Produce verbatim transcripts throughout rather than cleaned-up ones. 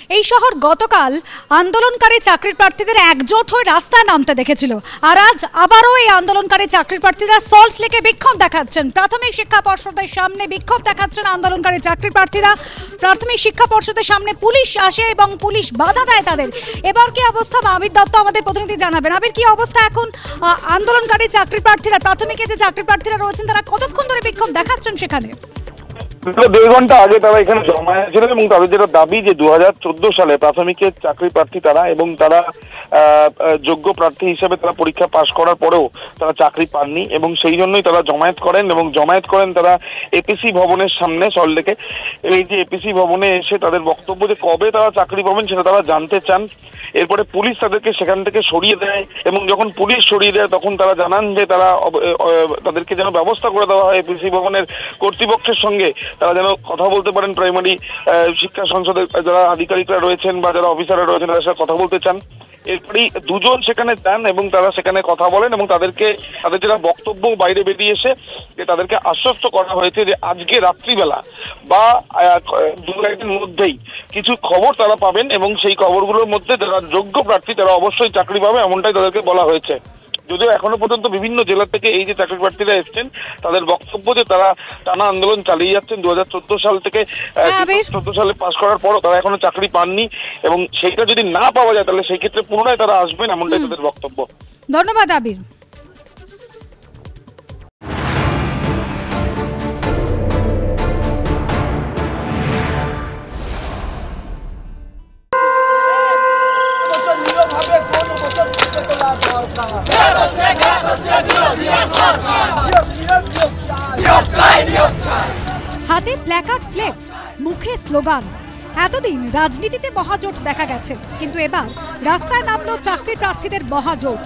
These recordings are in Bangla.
এই শহর গতকাল আন্দোলনকারী চাকরির প্রার্থীদের একজোট হয়ে রাস্তায় নামতে দেখেছিল, আর আজ আবারও এই আন্দোলনকারী চাকরির প্রার্থীরা সল্ট লেকে বিক্ষোভ দেখাচ্ছেন। প্রাথমিক শিক্ষা পর্ষদের সামনে বিক্ষোভ দেখাচ্ছেন আন্দোলনকারী চাকরির প্রার্থীরা। প্রাথমিক শিক্ষা পর্ষদের সামনে পুলিশ আসে এবং পুলিশ বাধা দেয় তাদের। এবার কি অবস্থা, আবির দত্ত আমাদের প্রতিনিধি জানাবেন। আবির, কি অবস্থা এখন আন্দোলনকারী চাকরির প্রার্থীরা, প্রাথমিকে যে চাকরির প্রার্থীরা রয়েছেন তারা কতক্ষণ ধরে বিক্ষোভ দেখাচ্ছেন সেখানে? দেড় ঘন্টা আগে তারা এখানে জমায়েত ছিলেন এবং তাদের যেটা দাবি যে দু হাজার চোদ্দ সালে প্রাথমিকের চাকরি প্রার্থী তারা এবং তারা যোগ্য প্রার্থী হিসেবে তারা পরীক্ষা পাশ করার পরেও তারা চাকরি পাননি এবং সেই জন্যই তারা জমায়েত করেন এবং জমায়েত করেন তারা এপিসি ভবনের সামনে সল্টলেকে। এই যে এপিসি ভবনে এসে তাদের বক্তব্য যে কবে তারা চাকরি পাবেন সেটা তারা জানতে চান। এরপরে পুলিশ তাদেরকে সেখান থেকে সরিয়ে দেয় এবং যখন পুলিশ সরিয়ে দেয় তখন তারা জানান যে তারা তাদেরকে যেন ব্যবস্থা করে দেওয়া হয় এপিসি ভবনের কর্তৃপক্ষের সঙ্গে, তারা যেন কথা বলতে পারেন। প্রাইমারি শিক্ষা সংসদের যারা আধিকারিকরা রয়েছেন বা যারা অফিসাররা রয়েছেন তাদের সাথে কথা বলতে চান। এরপরেই দুজন সেখানে যান এবং তারা সেখানে কথা বলেন এবং তাদেরকে তাদের যারা বক্তব্য বাইরে বেরিয়ে এসে যে তাদেরকে আশ্বস্ত করা হয়েছে যে আজকে রাত্রিবেলা বা দু একদিন মধ্যেই কিছু খবর তারা পাবেন এবং সেই খবরগুলোর মধ্যে যারা যোগ্য প্রার্থী তারা অবশ্যই চাকরি পাবে, এমনটাই তাদেরকে বলা হয়েছে। যদিও এখনো পর্যন্ত বিভিন্ন জেলা থেকে এই যে চাকরি প্রার্থীরা এসছেন তাদের বক্তব্য যে তারা টানা আন্দোলন চালিয়ে যাচ্ছেন দু হাজার চোদ্দ সাল থেকে। চোদ্দ সালে পাশ করার পরও তারা এখনো চাকরি পাননি এবং সেইটা যদি না পাওয়া যায় তাহলে সেই ক্ষেত্রে পুনরায় তারা আসবেন, এমনটাই তাদের বক্তব্য। ধন্যবাদ আবির। হাতে প্ল্যাকার্ড, ফ্লেক্স, মুখে স্লোগান। এতদিন রাজনীতিতে মহাজোট দেখা গেছে, কিন্তু এবার রাস্তায় নামলো চাকরি প্রার্থীদের মহাজোট।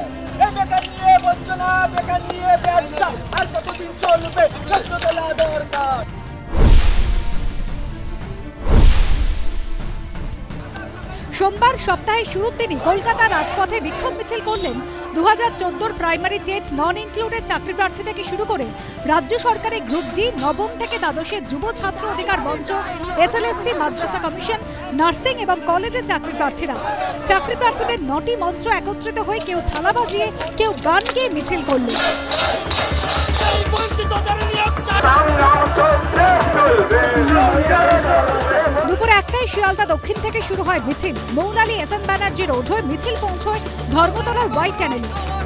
সোমবার সপ্তাহের শুরুর দিনই কলকাতা রাজপথে বিক্ষোভ মিছিল করলেন দু হাজার চোদ্দোর প্রাইমারি টেট নন ইনক্লুডেড চাকরি প্রার্থী থেকে শুরু করে রাজ্য সরকারের গ্রুপ ডি, নবম থেকে দ্বাদশের যুব ছাত্র অধিকার মঞ্চ, এসএলএসটি, মাদ্রাসা কমিশন, নার্সিং এবং কলেজের চাকরি প্রার্থীরা। চাকরি প্রার্থীদের নটি মঞ্চ একত্রিত হয়ে কেউ থালা বাজিয়ে, কেউ গান গেয়ে মিছিল করলেন। দুপুরে একটাই শিয়ালদা দক্ষিণ থেকে শুরু হয় মিছিল। Moulali S N Banerjee road হয়ে মিছিল পৌঁছয় ধর্মতলার ওয়াই চ্যানেলে।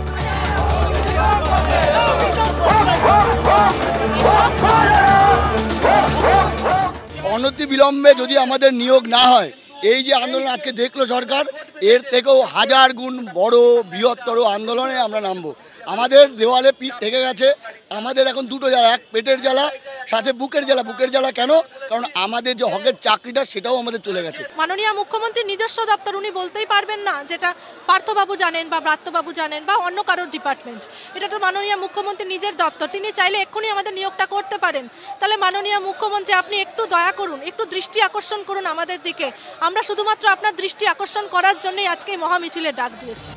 অনতি বিলম্বে যদি আমাদের নিয়োগ না হয়, এই যে আন্দোলন আজকে দেখলো সরকার, এর থেকেও হাজার গুণ বড় বৃহত্তর আন্দোলনে আমরা নামবো। আমাদের দেওয়ালে পিঠ ঠেকে গেছে। আমাদের এখন দুটো জ্বালা, এক পেটের জ্বালা, সাথে বুকের জ্বালা। বুকের জ্বালা কেন? কারণ আমাদের যে হকের চাকরিটা সেটাও আমাদের চলে গেছে। মাননীয় মুখ্যমন্ত্রীর নিজস্ব দপ্তর, উনি বলতেই পারবেন না যেটা পার্থবাবু জানেন বা ব্রাত্যবাবু জানেন বা অন্য কারোর ডিপার্টমেন্ট। এটা তো মাননীয় মুখ্যমন্ত্রীর নিজের দপ্তর, তিনি চাইলে এক্ষুনি আমাদের নিয়োগটা করতে পারেন। তাহলে মাননীয় মুখ্যমন্ত্রী আপনি একটু দয়া করুন, একটু দৃষ্টি আকর্ষণ করুন আমাদের দিকে। আমরা শুধুমাত্র আপনার দৃষ্টি আকর্ষণ করার জন্যই আজকে এই মহামিছিলের ডাক দিয়েছি।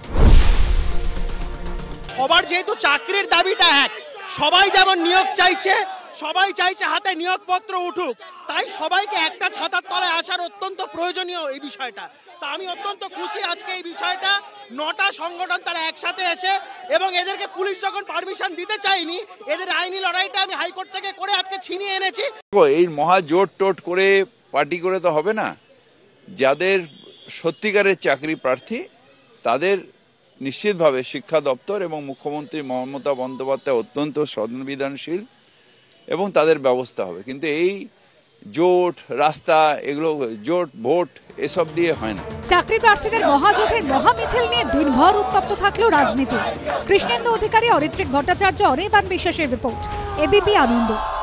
সবার যেহেতু চাকরির দাবিটা এক, সবাই যেমন নিয়োগ চাইছে, সবাই চাইছে হাতে নিয়োগপত্র উঠুক, তাই সবাইকে একটা ছাতার তলায় আসার অত্যন্ত প্রয়োজনীয় এই বিষয়টা। তা আমি অত্যন্ত খুশি আজকে এই বিষয়টা নটা সংগঠন তারা একসাথে এসে, এবং এদেরকে পুলিশ যখন পারমিশন দিতে চাইনি, এদের আইনি লড়াইটা আমি হাইকোর্ট থেকে করে আজকে ছিনিয়ে এনেছি। এই মহাজোট টোট করে পার্টি করে তো হবে না। যাদের সত্যিকারের চাকরি প্রার্থী তাদের নিশ্চিতভাবে শিক্ষা দপ্তর এবং মুখ্যমন্ত্রী মমতা বন্দ্যোপাধ্যায় অত্যন্ত সংবেদনশীল এবং তাদের ব্যবস্থা হবে। কিন্তু এই জোট, রাস্তা, এগুলো জোট, ভোট এসব দিয়ে হয় না। চাকরি প্রার্থীদের মহাজোটের মহামিছিল নিয়ে দিনভর উত্তপ্ত থাকলেও রাজনীতি। কৃষ্ণেন্দু অধিকারী, অরিত্রিক ভট্টাচার্য, অনির্বাণ বিশ্বাসের রিপোর্ট, এবিপি আনন্দ।